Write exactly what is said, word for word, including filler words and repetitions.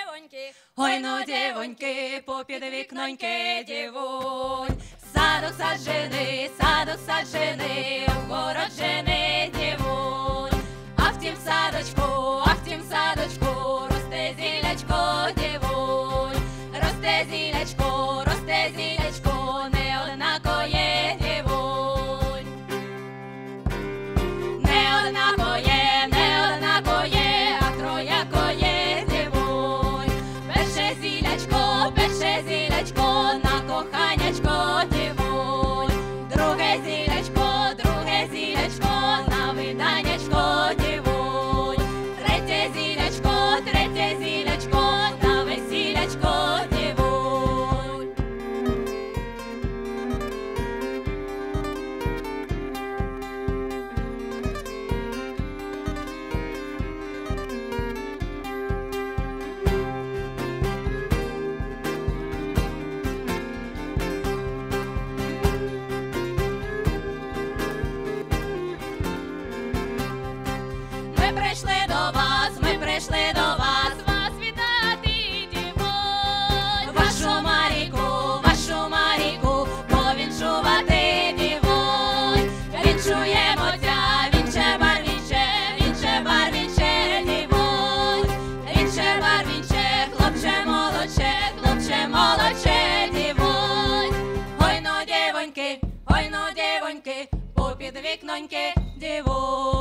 дівоньки, Ой, ну, дівоньки, попід вікноньки, дівонь. Садок саджений, садок саджений, город жени, дівонь. А в тім садочку, а в тім садочку, росте зілячко, дівонь. Росте зілячко, росте зілячко, не однакоє, дівонь. Не однакоє, не однакоє, а троякоє, дівонь. Перше зілячко, перше зілячко, на коханячко, дівонь. Друге зілячко, друге зілячко, на виданячко, дівонь. Третє зілячко, третє зілячко, на весілячко, дівонь. Ми прийшли до вас, ми прийшли до вас, вас вітати, дівонь. Вашу Марійку, вашу Марійку, повіншувати, дівонь. Вінчуємо тя, вінче барвінче, вінче барвінче, дівонь. Вінче барвінче, хлопче молодче, хлопче молодче, дівонь. Ой, ну, дівоньки, ой, ну, дівоньки, попід вікноньки, дівонь.